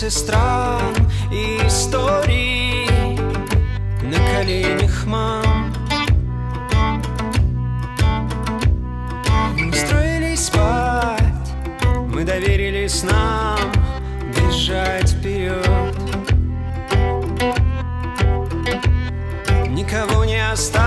Границы стран и историй на коленях мам. Мы устроились спать, мы доверились нам бежать вперед. Никого не оставить